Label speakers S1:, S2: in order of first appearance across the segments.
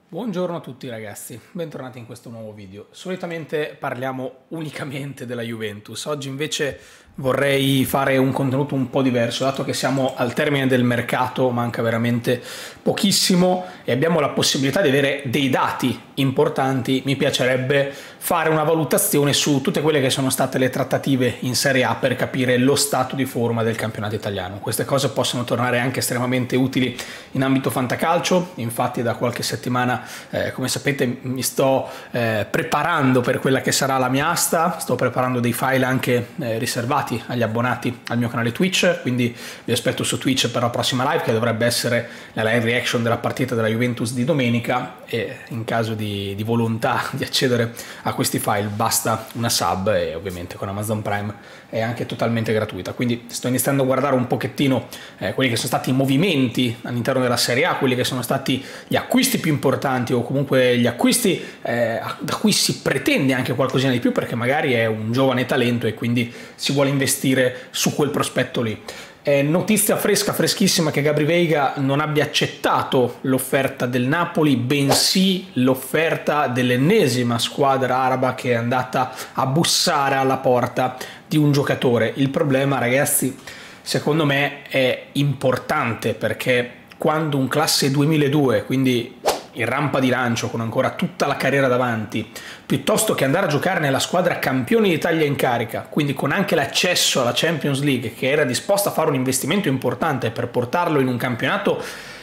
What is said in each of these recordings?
S1: Buongiorno a tutti ragazzi, bentornati in questo nuovo video. Solitamente parliamo unicamente della Juventus, oggi invece vorrei fare un contenuto un po' diverso, dato che siamo al termine del mercato, manca veramente pochissimo e abbiamo la possibilità di avere dei dati importanti. Mi piacerebbe fare una valutazione su tutte quelle che sono state le trattative in Serie A per capire lo stato di forma del campionato italiano. Queste cose possono tornare anche estremamente utili in ambito fantacalcio, infatti da qualche settimana come sapete mi sto preparando per quella che sarà la mia asta, sto preparando dei file anche riservati agli abbonati al mio canale Twitch, quindi vi aspetto su Twitch per la prossima live, che dovrebbe essere la live reaction della partita della Juventus di domenica, e in caso di volontà di accedere a questi file basta una sub, e ovviamente con Amazon Prime è anche totalmente gratuita. Quindi sto iniziando a guardare un pochettino quelli che sono stati i movimenti all'interno della Serie A, quelli che sono stati gli acquisti più importanti, o comunque gli acquisti da cui si pretende anche qualcosina di più, perché magari è un giovane talento e quindi si vuole investire su quel prospetto lì. Notizia freschissima che Gabri Veiga non abbia accettato l'offerta del Napoli, bensì l'offerta dell'ennesima squadra araba che è andata a bussare alla porta di un giocatore. Il problema, ragazzi, secondo me è importante, perché quando un classe 2002, quindi in rampa di lancio con ancora tutta la carriera davanti, piuttosto che andare a giocare nella squadra campione d'Italia in carica, quindi con anche l'accesso alla Champions League, che era disposta a fare un investimento importante per portarlo in un campionato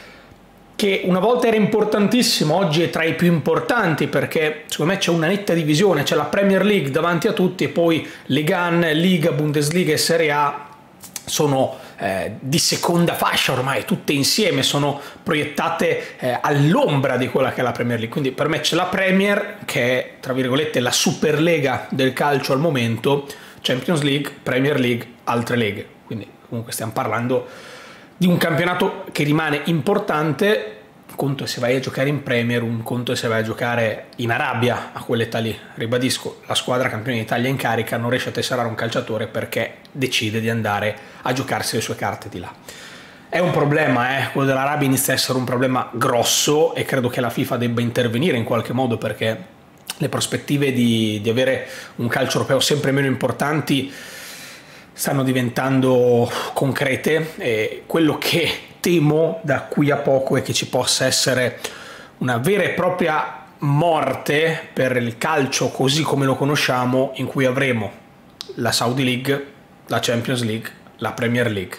S1: che una volta era importantissimo, oggi è tra i più importanti, perché secondo me c'è una netta divisione, c'è la Premier League davanti a tutti e poi Ligue 1, Liga, Bundesliga e Serie A sono di seconda fascia ormai, tutte insieme, sono proiettate all'ombra di quella che è la Premier League. Quindi per me c'è la Premier, che è tra virgolette la Superlega del calcio al momento, Champions League, Premier League, altre leghe. Quindi comunque stiamo parlando di un campionato che rimane importante. Un conto è se vai a giocare in Premier, un conto è se vai a giocare in Arabia a quell'età lì. Ribadisco, la squadra campione d'Italia in carica non riesce a tesserare un calciatore perché decide di andare a giocarsi le sue carte di là. È un problema, quello dell'Arabia inizia a essere un problema grosso, e credo che la FIFA debba intervenire in qualche modo, perché le prospettive di avere un calcio europeo sempre meno importanti stanno diventando concrete, e quello che temo da qui a poco è che ci possa essere una vera e propria morte per il calcio così come lo conosciamo, in cui avremo la Saudi League, la Champions League, la Premier League,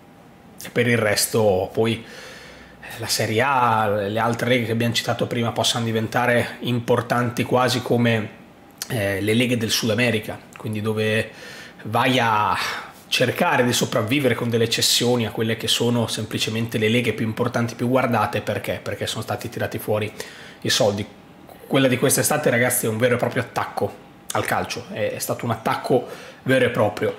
S1: e per il resto poi la Serie A, le altre leghe che abbiamo citato prima possano diventare importanti quasi come le leghe del Sud America, quindi dove vai a cercare di sopravvivere con delle cessioni a quelle che sono semplicemente le leghe più importanti, più guardate. Perché sono stati tirati fuori i soldi. Quella di quest'estate, ragazzi, è un vero e proprio attacco al calcio, è stato un attacco vero e proprio.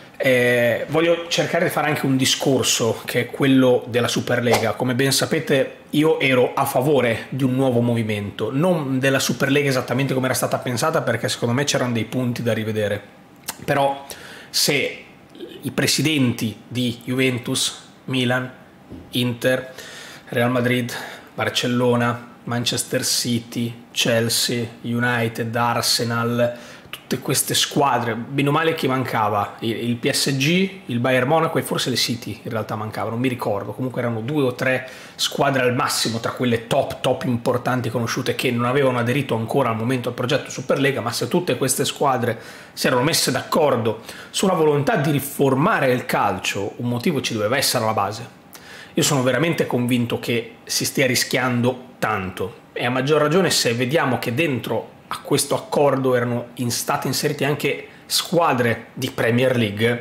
S1: Voglio cercare di fare anche un discorso che è quello della Superlega. Come ben sapete, io ero a favore di un nuovo movimento, non della Superlega esattamente come era stata pensata, perché secondo me c'erano dei punti da rivedere. Però se i presidenti di Juventus, Milan, Inter, Real Madrid, Barcellona, Manchester City, Chelsea, United, Arsenal, tutte queste squadre, bene o male chi mancava? Il PSG, il Bayern Monaco e forse le City in realtà mancavano, non mi ricordo, comunque erano 2 o 3 squadre al massimo tra quelle top importanti conosciute, che non avevano aderito ancora al momento al progetto Superlega. Ma se tutte queste squadre si erano messe d'accordo sulla volontà di riformare il calcio, un motivo ci doveva essere alla base. Io sono veramente convinto che si stia rischiando tanto, e a maggior ragione se vediamo che dentro a questo accordo erano state inserite anche squadre di Premier League.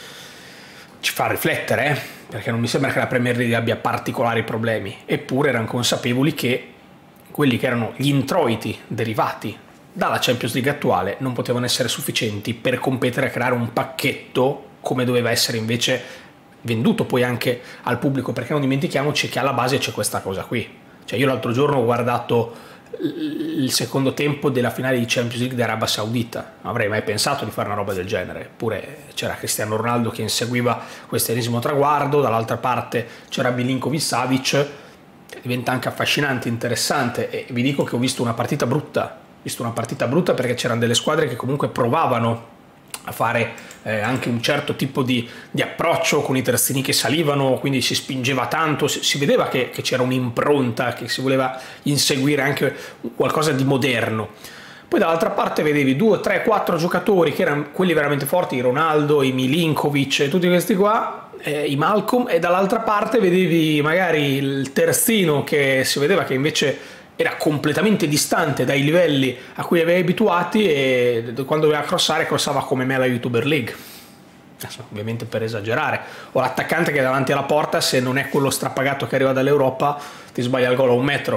S1: Ci fa riflettere, perché non mi sembra che la Premier League abbia particolari problemi, eppure erano consapevoli che quelli che erano gli introiti derivati dalla Champions League attuale non potevano essere sufficienti per competere a creare un pacchetto come doveva essere invece venduto poi anche al pubblico, perché non dimentichiamoci che alla base c'è questa cosa qui. Cioè, io l'altro giorno ho guardato il secondo tempo della finale di Champions League di Arabia Saudita, non avrei mai pensato di fare una roba del genere. Eppure c'era Cristiano Ronaldo che inseguiva questo ennesimo traguardo, dall'altra parte c'era Milinkovic Savic, diventa anche affascinante, interessante, e vi dico che ho visto una partita brutta, perché c'erano delle squadre che comunque provavano a fare anche un certo tipo di approccio con i terzini che salivano, quindi si spingeva tanto, si vedeva che c'era un'impronta, che si voleva inseguire anche qualcosa di moderno. Poi dall'altra parte vedevi 2, 3, 4 giocatori che erano quelli veramente forti, i Ronaldo, i Milinkovic e tutti questi qua, i Malcolm, e dall'altra parte vedevi magari il terzino che si vedeva che invece era completamente distante dai livelli a cui li avevi abituati, e quando doveva crossava come me alla YouTuber League. Adesso, ovviamente per esagerare, o l'attaccante che è davanti alla porta, se non è quello strapagato che arriva dall'Europa, ti sbaglia il gol a 1 metro.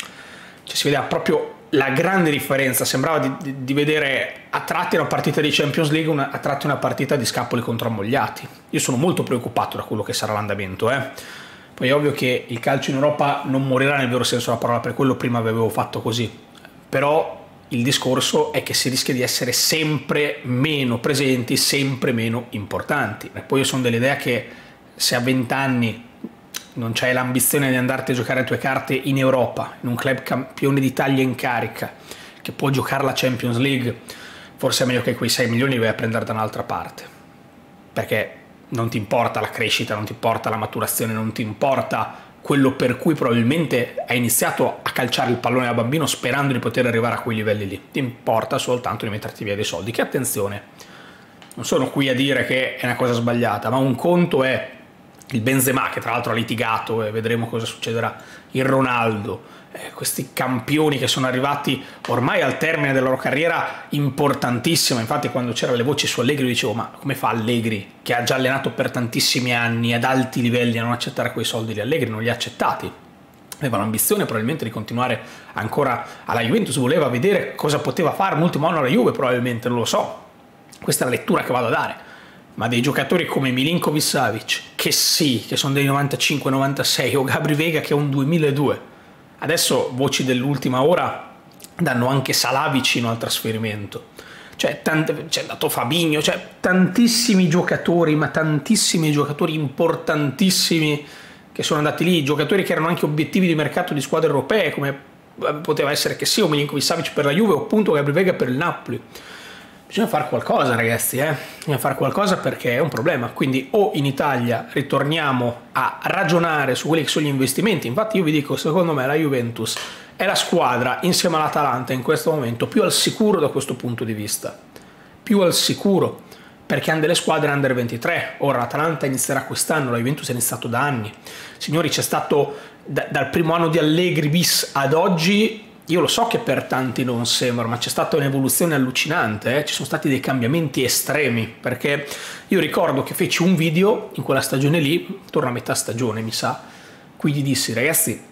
S1: Cioè, si vedeva proprio la grande differenza, sembrava di vedere a tratti una partita di Champions League, a tratti una partita di Scapoli contro Ammogliati. Io sono molto preoccupato da quello che sarà l'andamento, Poi è ovvio che il calcio in Europa non morirà nel vero senso della parola, per quello prima avevo fatto così, però il discorso è che si rischia di essere sempre meno presenti, sempre meno importanti. E poi io sono dell'idea che se a 20 anni non c'hai l'ambizione di andarti a giocare le tue carte in Europa, in un club campione d'Italia in carica, che può giocare la Champions League, forse è meglio che quei 6 milioni li vai a prendere da un'altra parte, perché non ti importa la crescita, non ti importa la maturazione, non ti importa quello per cui probabilmente hai iniziato a calciare il pallone da bambino sperando di poter arrivare a quei livelli lì. Ti importa soltanto di metterti via dei soldi, che attenzione, non sono qui a dire che è una cosa sbagliata, ma un conto è il Benzema, che tra l'altro ha litigato, e vedremo cosa succederà, il Ronaldo, questi campioni che sono arrivati ormai al termine della loro carriera importantissima. Infatti quando c'erano le voci su Allegri io dicevo: ma come fa Allegri, che ha già allenato per tantissimi anni ad alti livelli, a non accettare quei soldi lì? Allegri non li ha accettati, aveva l'ambizione probabilmente di continuare ancora alla Juventus, voleva vedere cosa poteva fare l'ultimo anno alla Juve, probabilmente, non lo so, questa è la lettura che vado a dare. Ma dei giocatori come Milinkovic Savic, che sono dei 95-96, o Gabri Vega che è un 2002, adesso voci dell'ultima ora danno anche Salah vicino al trasferimento, c'è dato Fabinho, cioè tantissimi giocatori, ma tantissimi giocatori importantissimi che sono andati lì, giocatori che erano anche obiettivi di mercato di squadre europee, come poteva essere che sia o Milinkovic Savic per la Juve, o appunto Gabri Vega per il Napoli. Bisogna fare qualcosa, ragazzi, bisogna fare qualcosa, perché è un problema. Quindi o in Italia ritorniamo a ragionare su quelli che sono gli investimenti. Infatti io vi dico, secondo me la Juventus è la squadra insieme all'Atalanta in questo momento più al sicuro da questo punto di vista, più al sicuro, perché hanno delle squadre under 23. Ora l'Atalanta inizierà quest'anno, la Juventus è iniziato da anni. Signori, c'è stato dal primo anno di Allegri bis ad oggi, io lo so che per tanti non sembra, ma c'è stata un'evoluzione allucinante, ci sono stati dei cambiamenti estremi, perché io ricordo che feci un video in quella stagione lì, torno a metà stagione mi sa, qui gli dissi: ragazzi,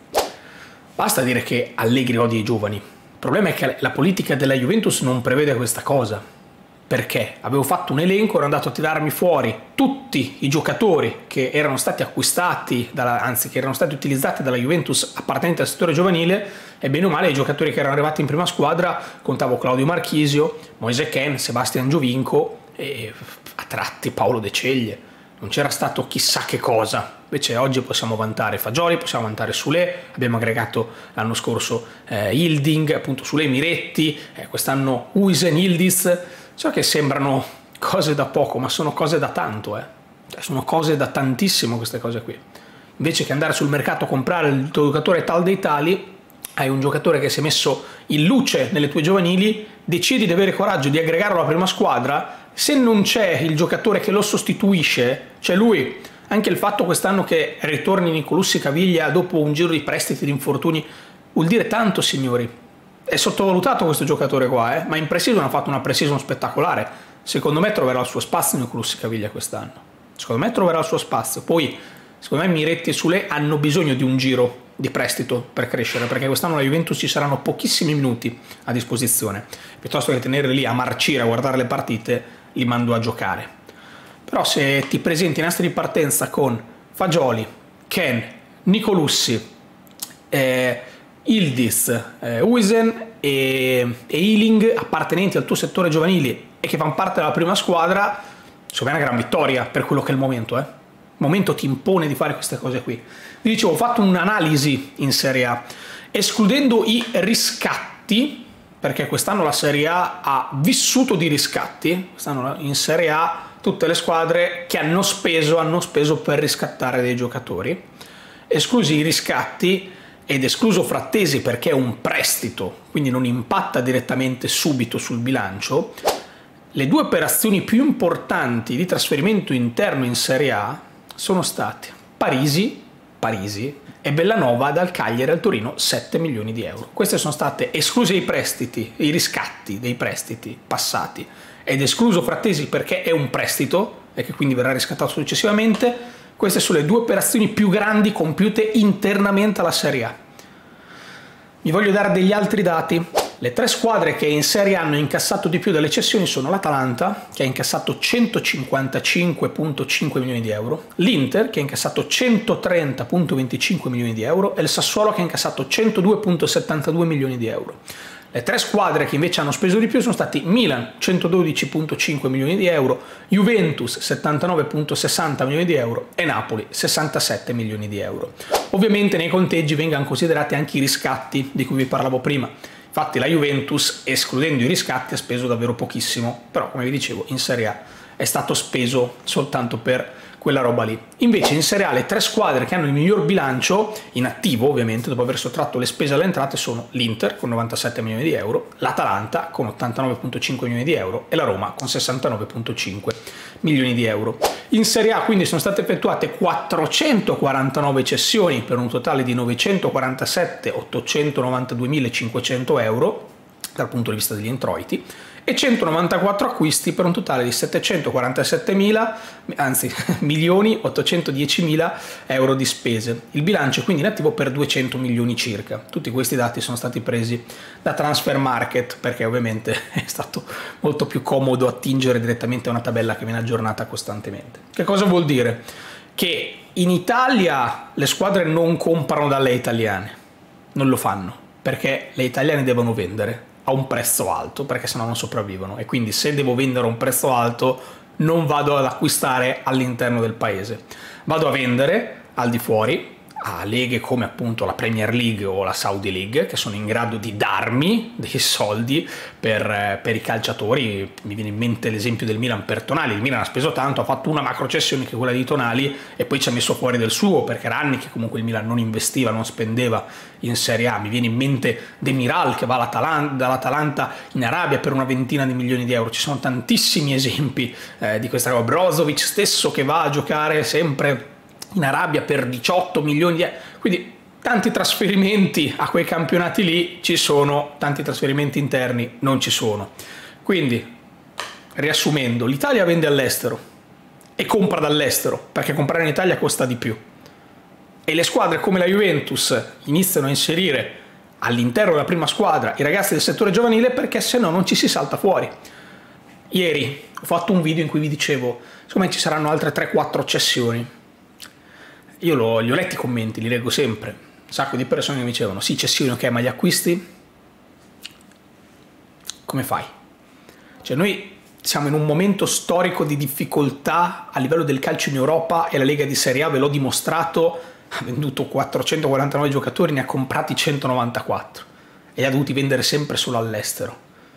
S1: basta dire che Allegri odia i giovani, il problema è che la politica della Juventus non prevede questa cosa, perché avevo fatto un elenco, ero andato a tirarmi fuori tutti i giocatori che erano stati acquistati, anzi che erano stati utilizzati dalla Juventus appartenenti al settore giovanile, e bene o male i giocatori che erano arrivati in prima squadra contavo Claudio Marchisio, Moise Kean, Sebastian Giovinco e a tratti Paolo De Ceglie. Non c'era stato chissà che cosa. Invece oggi possiamo vantare Fagioli, possiamo vantare Sule, abbiamo aggregato l'anno scorso Hilding, appunto Sule, Miretti, quest'anno Huijsen, Yildiz. So che sembrano cose da poco, ma sono cose da tanto, Cioè, sono cose da tantissimo queste cose qui. Invece che andare sul mercato a comprare il tuo giocatore tal dei tali, hai un giocatore che si è messo in luce nelle tue giovanili, decidi di avere coraggio di aggregarlo alla prima squadra, se non c'è il giocatore che lo sostituisce, c'è lui. Anche il fatto quest'anno che ritorni Nicolussi Caviglia dopo un giro di prestiti, di infortuni, vuol dire tanto, signori. È sottovalutato questo giocatore qua, ma in pre-season ha fatto una pre-season spettacolare. Secondo me troverà il suo spazio Nicolussi Caviglia quest'anno. Secondo me troverà il suo spazio. Poi, secondo me Miretti e Sule hanno bisogno di un giro di prestito per crescere, perché quest'anno la Juventus ci saranno pochissimi minuti a disposizione. Piuttosto che tenerli lì a marcire, a guardare le partite, li mando a giocare. Però se ti presenti in asta di partenza con Fagioli, Kean, Nicolussi, Yildiz, Huijsen e Ealing, appartenenti al tuo settore giovanili e che fanno parte della prima squadra, secondo me è una gran vittoria per quello che è il momento, momento ti impone di fare queste cose qui. Vi dicevo, ho fatto un'analisi in Serie A, escludendo i riscatti, perché quest'anno la Serie A ha vissuto di riscatti. Quest'anno in Serie A tutte le squadre che hanno speso per riscattare dei giocatori. Esclusi i riscatti ed escluso Frattesi perché è un prestito, quindi non impatta direttamente subito sul bilancio, le due operazioni più importanti di trasferimento interno in Serie A sono state Parisi e Bellanova dal Cagliari al Torino, 7 milioni di euro. Queste sono state escluse i prestiti, i riscatti dei prestiti passati, ed escluso Frattesi perché è un prestito e che quindi verrà riscattato successivamente. Queste sono le due operazioni più grandi compiute internamente alla Serie A. Vi voglio dare degli altri dati. Le tre squadre che in Serie A hanno incassato di più delle cessioni sono l'Atalanta, che ha incassato 155,5 milioni di euro, l'Inter, che ha incassato 130,25 milioni di euro, e il Sassuolo, che ha incassato 102,72 milioni di euro. Le tre squadre che invece hanno speso di più sono stati Milan, 112,5 milioni di euro, Juventus, 79,60 milioni di euro e Napoli, 67 milioni di euro. Ovviamente nei conteggi vengono considerati anche i riscatti di cui vi parlavo prima. Infatti la Juventus, escludendo i riscatti, ha speso davvero pochissimo, però come vi dicevo in Serie A è stato speso soltanto per quella roba lì. Invece in Serie A le tre squadre che hanno il miglior bilancio, in attivo ovviamente, dopo aver sottratto le spese alle entrate, sono l'Inter con 97 milioni di euro, l'Atalanta con 89,5 milioni di euro e la Roma con 69,5 milioni di euro. In Serie A quindi sono state effettuate 449 cessioni per un totale di 947.892.500 euro dal punto di vista degli introiti, e 194 acquisti per un totale di 747.810.000 euro di spese. Il bilancio è quindi in attivo per 200 milioni circa. Tutti questi dati sono stati presi da Transfer Market perché ovviamente è stato molto più comodo attingere direttamente a una tabella che viene aggiornata costantemente. Che cosa vuol dire? Che in Italia le squadre non comprano dalle italiane, non lo fanno, perché le italiane devono vendere a un prezzo alto, perché sennò non sopravvivono, e quindi se devo vendere a un prezzo alto non vado ad acquistare all'interno del paese, vado a vendere al di fuori a leghe come appunto la Premier League o la Saudi League, che sono in grado di darmi dei soldi per i calciatori. Mi viene in mente l'esempio del Milan per Tonali. Il Milan ha speso tanto, ha fatto una macro cessione che è quella di Tonali e poi ci ha messo fuori del suo, perché era anni che comunque il Milan non investiva, non spendeva in Serie A. Mi viene in mente Demiral che va dall'Atalanta in Arabia per una ventina di milioni di euro. Ci sono tantissimi esempi di questa cosa. Brozovic stesso che va a giocare sempre in Arabia per 18 milioni di euro. Quindi tanti trasferimenti a quei campionati lì ci sono, tanti trasferimenti interni non ci sono. Quindi, riassumendo, l'Italia vende all'estero e compra dall'estero, perché comprare in Italia costa di più. E le squadre come la Juventus iniziano a inserire all'interno della prima squadra i ragazzi del settore giovanile, perché se no non ci si salta fuori. Ieri ho fatto un video in cui vi dicevo, secondo me ci saranno altre 3-4 cessioni. Io li ho letti i commenti, li leggo sempre. Un sacco di persone che mi dicevano, sì, cessioni, ok, ma gli acquisti? Come fai? Cioè noi siamo in un momento storico di difficoltà a livello del calcio in Europa e la Lega di Serie A ve l'ho dimostrato, ha venduto 449 giocatori, ne ha comprati 194 e li ha dovuti vendere sempre solo all'estero.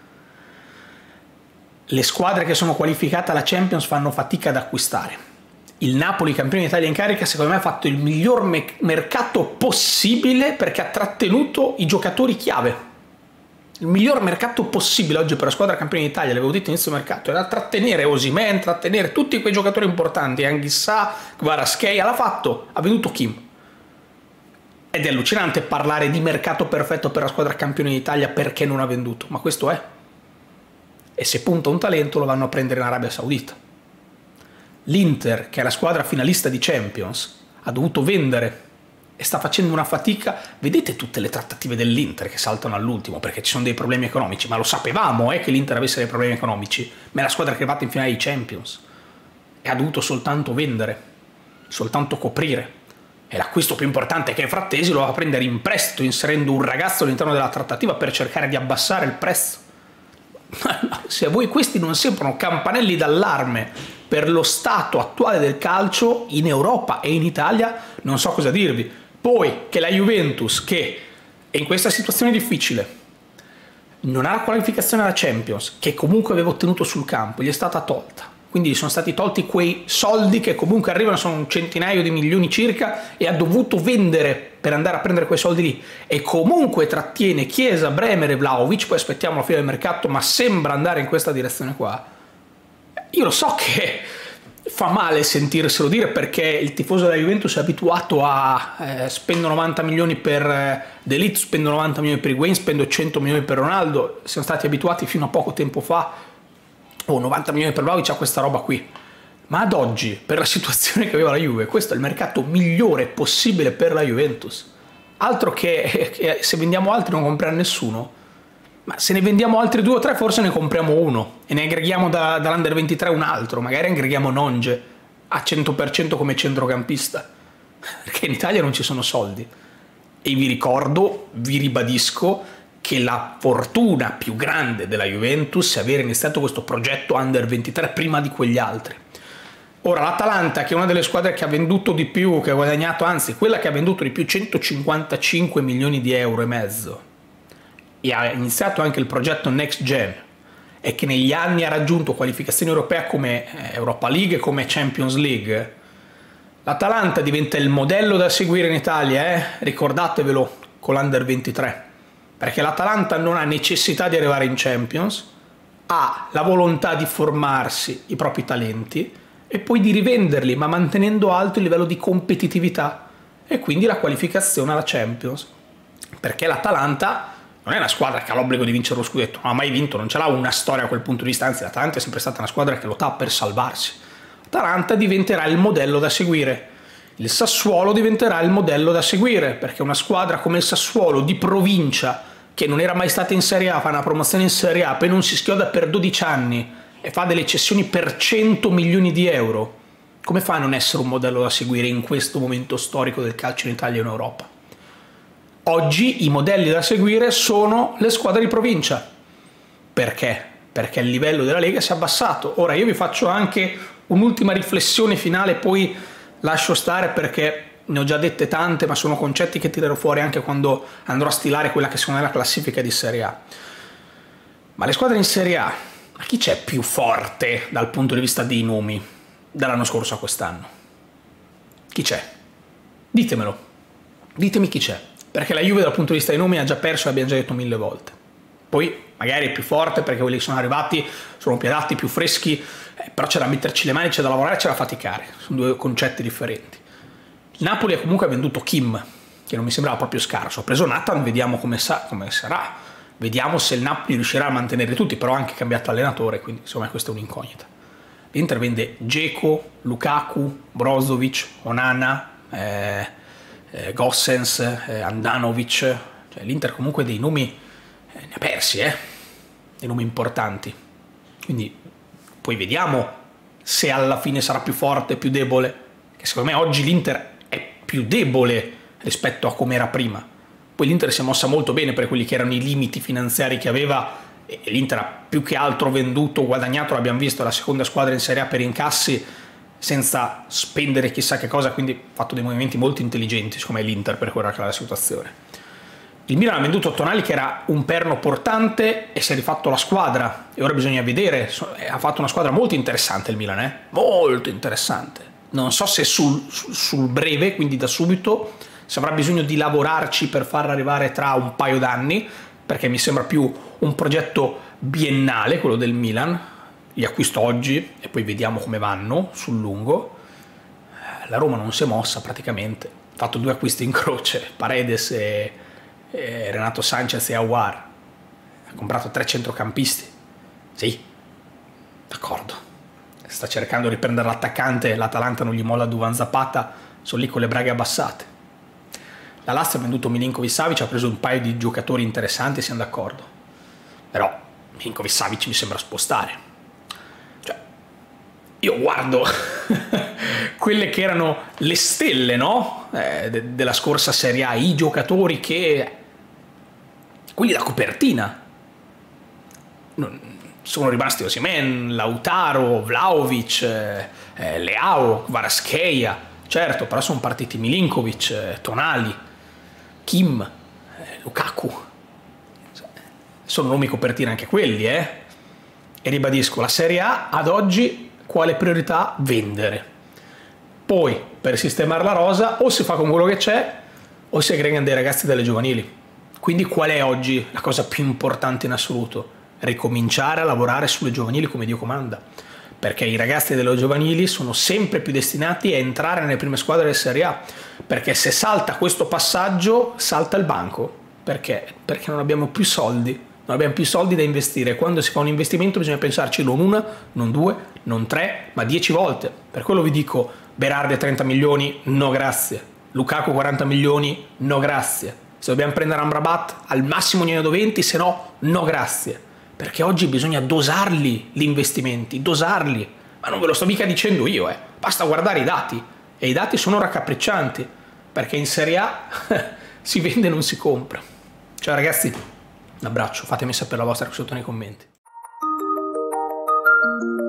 S1: Le squadre che sono qualificate alla Champions fanno fatica ad acquistare. Il Napoli, campione d'Italia in carica, secondo me ha fatto il miglior mercato possibile perché ha trattenuto i giocatori chiave. Il miglior mercato possibile oggi per la squadra campione d'Italia, l'avevo detto inizio mercato, era trattenere Osimhen, trattenere tutti quei giocatori importanti, Anghissà, Kvaratskhelia, l'ha fatto, ha venduto Kim. Ed è allucinante parlare di mercato perfetto per la squadra campione d'Italia perché non ha venduto, ma questo è. E se punta un talento lo vanno a prendere in Arabia Saudita. L'Inter, che è la squadra finalista di Champions, ha dovuto vendere e sta facendo una fatica. Vedete tutte le trattative dell'Inter che saltano all'ultimo perché ci sono dei problemi economici, ma lo sapevamo che l'Inter avesse dei problemi economici, ma è la squadra che è arrivata in finale di Champions e ha dovuto soltanto vendere, soltanto coprire. E l'acquisto più importante, che è Frattesi, lo va a prendere in prestito, inserendo un ragazzo all'interno della trattativa per cercare di abbassare il prezzo. Se a voi questi non sembrano campanelli d'allarme per lo stato attuale del calcio in Europa e in Italia non so cosa dirvi. Poi che la Juventus, che è in questa situazione difficile, non ha la qualificazione alla Champions, che comunque aveva ottenuto sul campo, gli è stata tolta. Quindi sono stati tolti quei soldi che comunque arrivano, sono un centinaio di milioni circa, e ha dovuto vendere per andare a prendere quei soldi lì. E comunque trattiene Chiesa, Bremer e Vlahovic, poi aspettiamo la fine del mercato, ma sembra andare in questa direzione qua. Io lo so che fa male sentirselo dire, perché il tifoso della Juventus è abituato a spendo 90 milioni per De Ligt, spendo 90 milioni per Higuain, spendo 100 milioni per Ronaldo. Siamo stati abituati fino a poco tempo fa, 90 milioni per Vlahovic, a questa roba qui. Ma ad oggi, per la situazione che aveva la Juve, questo è il mercato migliore possibile per la Juventus. Altro che se vendiamo altri non comprare nessuno. Ma se ne vendiamo altri 2 o 3 forse ne compriamo uno e ne aggreghiamo dall'Under 23 un altro, magari aggreghiamo Nonge a 100% come centrocampista, perché in Italia non ci sono soldi. E vi ricordo, vi ribadisco, che la fortuna più grande della Juventus è avere iniziato questo progetto Under 23 prima di quegli altri. Ora l'Atalanta, che è una delle squadre che ha venduto di più, che ha guadagnato, anzi quella che ha venduto di più, 155 milioni di euro e mezzo, e ha iniziato anche il progetto Next Gen, e che negli anni ha raggiunto qualificazioni europee come Europa League e come Champions League, l'Atalanta diventa il modello da seguire in Italia, ricordatevelo, con l'Under 23, perché l'Atalanta non ha necessità di arrivare in Champions, ha la volontà di formarsi i propri talenti e poi di rivenderli, ma mantenendo alto il livello di competitività, e quindi la qualificazione alla Champions, perché l'Atalanta non è una squadra che ha l'obbligo di vincere lo scudetto, non ha mai vinto, non ce l'ha una storia a quel punto di vista, anzi l'Atalanta è sempre stata una squadra che lottava per salvarsi. L'Atalanta diventerà il modello da seguire, il Sassuolo diventerà il modello da seguire, perché una squadra come il Sassuolo di provincia, che non era mai stata in Serie A, fa una promozione in Serie A, poi non si schioda per 12 anni e fa delle cessioni per 100 milioni di euro, come fa a non essere un modello da seguire in questo momento storico del calcio in Italia e in Europa? Oggi i modelli da seguire sono le squadre di provincia. Perché? Perché il livello della Lega si è abbassato. Ora io vi faccio anche un'ultima riflessione finale, poi lascio stare perché ne ho già dette tante, ma sono concetti che tirerò fuori anche quando andrò a stilare quella che secondo me è la classifica di Serie A. Ma le squadre in Serie A, ma chi c'è più forte dal punto di vista dei nomi dall'anno scorso a quest'anno? Chi c'è? Ditemelo. Ditemi chi c'è. Perché la Juve dal punto di vista dei nomi ha già perso, l'abbiamo già detto 1000 volte. Poi magari è più forte perché quelli che sono arrivati sono più adatti, più freschi, però c'è da metterci le mani, c'è da lavorare, c'è da faticare. Sono due concetti differenti. Il Napoli ha comunque venduto Kim, che non mi sembrava proprio scarso. Ha preso Nathan, vediamo come sarà. Vediamo se il Napoli riuscirà a mantenere tutti, però ha anche cambiato allenatore, quindi insomma questa è un'incognita. L'Inter vende Dzeko, Lukaku, Brozovic, Onana, Gossens, Andanovic. Cioè, l'Inter comunque dei nomi ne ha persi, dei nomi importanti. Quindi poi vediamo se alla fine sarà più forte, più debole, che secondo me oggi l'Inter è più debole rispetto a come era prima. Poi l'Inter si è mossa molto bene per quelli che erano i limiti finanziari che aveva, e l'Inter ha più che altro venduto, guadagnato, l'abbiamo visto, la seconda squadra in Serie A per incassi, senza spendere chissà che cosa, quindi ha fatto dei movimenti molto intelligenti, secondo me, l'Inter per quella che era la situazione. Il Milan ha venduto Tonali, che era un perno portante, e si è rifatto la squadra, e ora bisogna vedere, ha fatto una squadra molto interessante il Milan, molto interessante. Non so se sul breve, quindi da subito, se avrà bisogno di lavorarci per farla arrivare tra un paio d'anni, perché mi sembra più un progetto biennale quello del Milan. Li acquisto oggi e poi vediamo come vanno sul lungo. La Roma non si è mossa praticamente, ha fatto 2 acquisti in croce, Paredes e Renato Sanchez e Aouar. Ha comprato 3 centrocampisti, sì, d'accordo, sta cercando di riprendere l'attaccante, l'Atalanta non gli molla Duvan Zapata, sono lì con le braghe abbassate. La Lazio ha venduto Milinkovic-Savic, ha preso un paio di giocatori interessanti, siamo d'accordo, però Milinkovic-Savic mi sembra spostare. Cioè, io guardo quelle che erano le stelle, no? Della scorsa Serie A, i giocatori che... quelli da copertina. sono rimasti Osimhen, Lautaro, Vlahovic, Leao, Kvaratskhelia, certo, però sono partiti Milinkovic, Tonali, Kim, Lukaku. Sono nomi copertina anche quelli, E ribadisco, la Serie A ad oggi quale priorità? Vendere. Poi, per sistemare la rosa, o si fa con quello che c'è, o si aggregano dei ragazzi dalle giovanili. Quindi qual è oggi la cosa più importante in assoluto? Ricominciare a lavorare sulle giovanili come Dio comanda, perché i ragazzi delle giovanili sono sempre più destinati a entrare nelle prime squadre del Serie A, perché se salta questo passaggio salta il banco. Perché? Perché non abbiamo più soldi, non abbiamo più soldi da investire. Quando si fa un investimento bisogna pensarci non una, non due, non tre, ma 10 volte. Per quello vi dico, Berardi a 30 milioni, no grazie. Lukaku 40 milioni, no grazie. Se dobbiamo prendere Amrabat al massimo ne do 20, se no, no grazie. Perché oggi bisogna dosarli gli investimenti, dosarli. Ma non ve lo sto mica dicendo io, Basta guardare i dati. E i dati sono raccapriccianti. Perché in Serie A si vende e non si compra. Ciao ragazzi, un abbraccio, fatemi sapere la vostra qui sotto nei commenti.